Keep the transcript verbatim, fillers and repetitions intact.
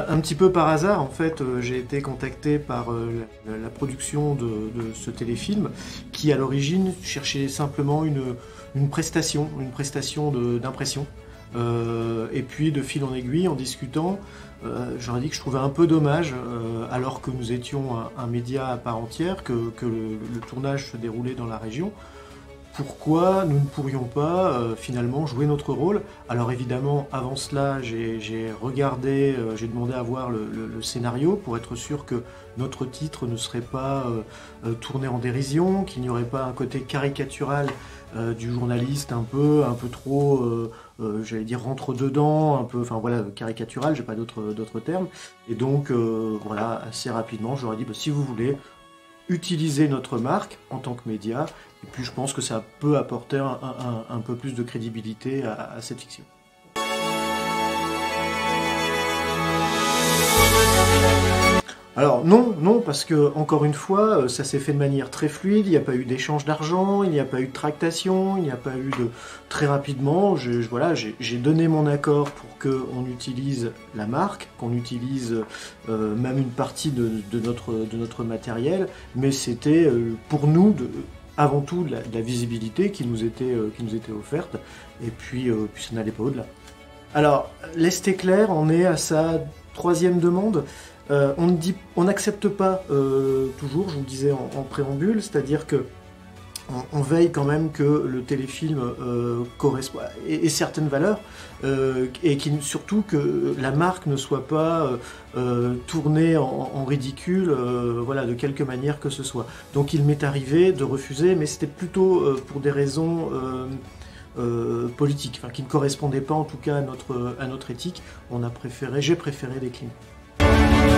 Bah, un petit peu par hasard, en fait, euh, j'ai été contacté par euh, la, la production de, de ce téléfilm qui, à l'origine, cherchait simplement une, une prestation, une prestation de- d'impression. Euh, et puis, de fil en aiguille, en discutant, euh, j'aurais dit que je trouvais un peu dommage, euh, alors que nous étions un, un média à part entière, que, que le, le tournage se déroulait dans la région. Pourquoi nous ne pourrions pas euh, finalement jouer notre rôle? Alors évidemment, avant cela, j'ai j'ai regardé, euh, j'ai demandé à voir le, le- le scénario pour être sûr que notre titre ne serait pas euh, euh, tourné en dérision, qu'il n'y aurait pas un côté caricatural euh, du journaliste un peu, un peu trop, euh, euh, j'allais dire rentre dedans, un peu, enfin voilà, caricatural, j'ai pas d'autres d'autres termes. Et donc euh, voilà, assez rapidement, j'aurais dit, bah, si vous voulez, utiliser notre marque en tant que média, et puis je pense que ça peut apporter un, un- un peu plus de crédibilité à, à cette fiction. Alors non, non, parce que encore une fois, euh, ça s'est fait de manière très fluide, il n'y a pas eu d'échange d'argent, il n'y a pas eu de tractation, il n'y a pas eu de... Très rapidement, je, je- voilà, j'ai j'ai donné mon accord pour qu'on utilise la marque, qu'on utilise euh, même une partie de, de notre, de notre matériel, mais c'était euh, pour nous, de- avant tout, de la, de la visibilité qui nous était, euh, qui nous était offerte, et puis, euh, puis ça n'allait pas au-delà. Alors, l'Est éclair, on est à sa troisième demande. Euh, on ne dit, on n'accepte pas euh, toujours, je vous le disais en, en préambule, c'est-à-dire que on, on veille quand même que le téléfilm euh, correspond ait, ait certaines valeurs euh, et qui, surtout que la marque ne soit pas euh, euh, tournée en, en ridicule, euh, voilà, de quelque manière que ce soit. Donc il m'est arrivé de refuser, mais c'était plutôt euh, pour des raisons euh, euh, politiques, enfin, qui ne correspondaient pas en tout cas à notre, à notre éthique. On a préféré, j'ai préféré décliner.